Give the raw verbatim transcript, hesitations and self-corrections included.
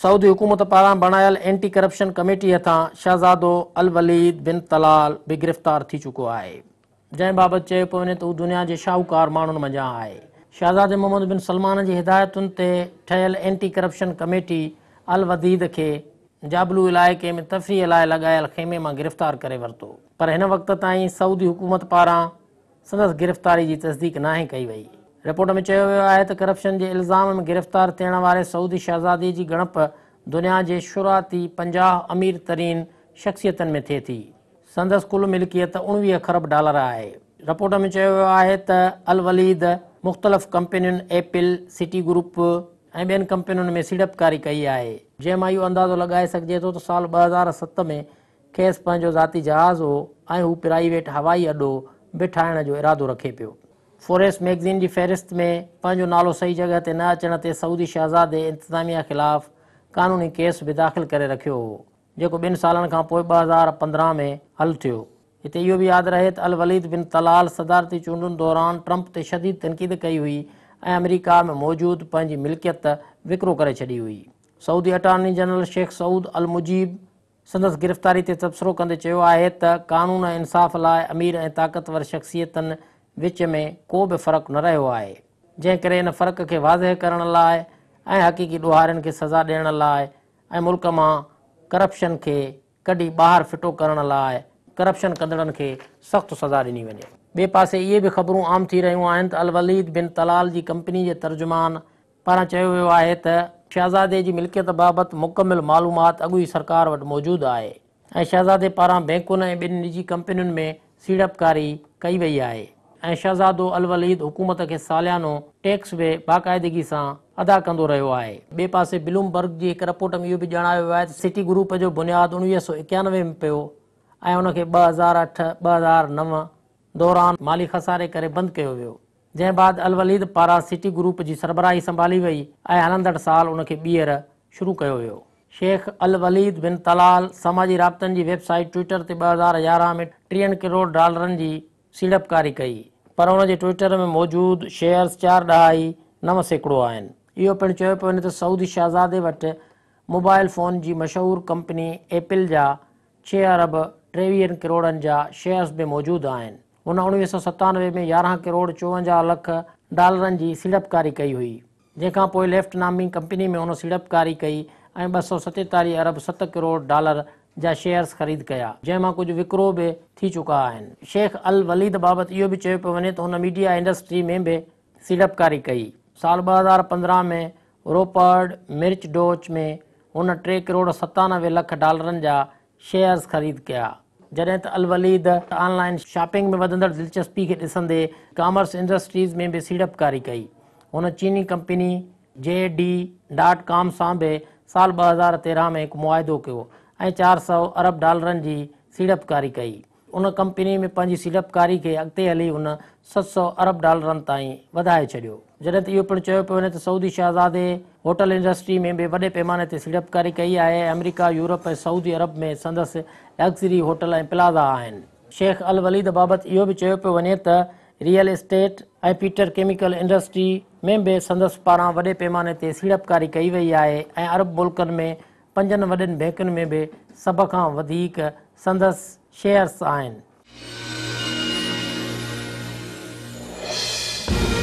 Saudi हुकूमत पारां बणायल anti corruption committee हथां शहज़ादो अल वलीद बिन तलाल बि गिरफ़्तार थी चुको आहे, जंहिं बाबति चयो पियो वञे त हू दुनिया जे शाहूकार माण्हुनि मंझां आहे। शहज़ादे मोहम्मद बिन सलमान जी हिदायतुनि ते ठहियल एंटी करप्शन कमेटी अल वलीद खे जाबलू इलाइक़े में तफ़रीह लाइ लॻायल ख़ेमे मां गिरफ़्तार करे वरितो, पर हिन वक़्त ताईं सऊदी हुकूमत पारां संदसि गिरफ़्तारी जी तस्दीक नाहे कई वई। रिपोर्ट में चयो वियो आहे त करप्शन जे इल्ज़ाम में गिरफ़्तार थियण वारे सऊदी शहज़ादी जी ॻणप दुनिया जे शुराती पंजाह अमीर तरीन शख़्सियतनि में थिए थी। संदसि कुल मिल्कियत उणिवीह खरब डॉलर आहे। रिपोर्ट में चयो वियो आहे त अल वलीद मुख़्तलिफ़ कंपनियुनि एपिल, सिटी ग्रुप ऐं ॿियनि कंपनियुनि में सीड़पकारी कई आहे, जंहिं मां इहो अंदाज़ो लॻाए सघिजे थो त साल ॿ हज़ार सत में खेसि पंहिंजो ज़ाती जहाज़ हो ऐं हू प्राइवेट हवाई अॾो बि ठाहिण जो इरादो रखे पियो। फोरेस्ट मैगज़ीन जी फ़हिरिस्त में पंहिंजो नालो सही जॻह ते न अचण ते सऊदी शहज़ादे इंतिज़ामिया ख़िलाफ़ क़ानूनी केस बि दाख़िल करे रखियो हो, जेको ॿिनि सालनि खां पोइ ॿ हज़ार पंद्रहं में हल थियो। हिते इहो बि यादि रहे त अल वलीद बिन तलाल सदारती चूंडुनि दौरान ट्रंप ते शदीद तनक़ीद कई हुई ऐं अमेरिका में मौजूदु पंहिंजी मिल्कियत विकिरो करे छॾी हुई। सऊदी अटॉर्नी जनरल शेख सऊद अल मुजीब संदसि गिरफ़्तारी ते तबसरो कंदे चयो आहे त क़ानून ऐं इंसाफ़ लाइ अमीर ऐं ताक़तवर शख़्सियतनि विच में को बि फ़र्क़ु न रहियो आहे, जंहिं करे इन फ़र्क़ खे वाज़ह करण लाइ ऐं हक़ीक़ी ॾोहारियुनि खे सज़ा ॾियण लाइ ऐं मुल्क मां करप्शन खे कढी ॿाहिरि फिटो करण लाइ करप्शन कंदड़नि खे सख़्तु सज़ा ॾिनी वञे। ॿिए पासे इहे बि ख़बरूं आम थी रहियूं आहिनि त अल वलीद बिन तलाल जी कंपनी जे तर्जुमान पारां चयो वियो आहे त शहज़ादे जी मिल्कियत बाबति मुकमिल मालूमात अॻु ई सरकार वटि मौजूदु आहे ऐं शहज़ादे पारां बैंकुनि ऐं ॿिनि निजी कंपनियुनि में सीड़पकारी कई वई आहे ऐं शहज़ादो अल वलीद हुकूमत खे सालियानो टैक्स बि बाक़ाइदगी सां अदा कंदो रहियो आहे। ॿिए पासे ब्लूमबर्ग जी हिकु रिपोर्ट में इहो बि ॼाणायो वियो आहे त सिटी ग्रुप जो बुनियादु उणिवीह सौ एकानवे में पियो ऐं उनखे ॿ हज़ार अठ ॿ हज़ार नव दौरान माली खसारे करे बंदि कयो वियो, जंहिं बाद अल वलीद पारां सिटी ग्रुप जी सरबराही संभाली वई ऐं हलंदड़ साल उनखे ॿीहर शुरू कयो वियो। शेख अल वलीद बिन तलाल समाजी राब्तनि जी वेबसाइट ट्विटर ते ॿ हज़ार यारहं में टीहनि करोड़ डॉलरनि जी सीड़पकारी कई, पर हुन जे ट्विटर में मौजूदु शेयर्स चारि ॾहाई नव सैकड़ो आहिनि। इहो पिणु चयो पियो वञे त सऊदी शहज़ादे वटि मोबाइल फ़ोन जी मशहूरु कंपनी एपिल जा छह अरब टेवीह करोड़नि जा शेयर्स बि मौजूदु आहिनि। हुन उणिवीह सौ सतानवे में यारहं करोड़ चोवंजाहु लख डॉलरनि जी सीड़पकारी कई हुई, जंहिंखां पोइ लेफ्ट नामी कंपनी में हुन सीड़पकारी कई ऐं ॿ सौ सतेतालीह अरब सत करोड़ डॉलर जा शेयर्स ख़रीद कया, जंहिं मां कुझु विकिरो बि थी चुका आहिनि। शेख अल वलीद बाबति इहो बि चयो पियो वञे त हुन मीडिया इंडस्ट्री में बि सीड़पकारी कई। साल ॿ हज़ार पंद्रहं में रोपर्ड मिर्च डोच में हुन टे करोड़ सतानवे लख डॉलरनि जा शेयर्स ख़रीद कया, जॾहिं त अल वलीद ऑनलाइन शॉपिंग में वधंदड़ दिलचस्पी खे ॾिसंदे कॉमर्स इंडस्ट्रीज़ में बि सीड़पकारी कई। हुन चीनी company J D dot com सां बि साल ॿ हज़ार तेरहं में हिकु मुआदो कयो ऐं चारि सौ अरब डॉलरनि जी सीड़पकारी कई। उन कंपनी में पंहिंजी सीड़पकारी खे अॻिते हली हुन सत सौ अरब डॉलरनि ताईं वधाए छॾियो, जॾहिं त इहो पिणु चयो पियो वञे त सऊदी शहज़ादे होटल इंडस्ट्री में बि वॾे पैमाने ते सीड़पकारी कई आहे। अमेरिका, यूरोप ऐं सऊदी अरब में संदसि लग्ज़री होटल ऐं प्लाज़ा आहिनि। शेख अल वलीद बाबति इहो बि चयो पियो वञे त रियल एस्टेट ऐं पीटर केमिकल इंडस्ट्री में बि संदसि पारां वॾे पैमाने ते सीड़पकारी कई वई आहे ऐं अरब मुल्कनि में पंजनि वॾनि बैंकुनि में बि सभ खां वधीक संदसि शेयर्स आहिनि।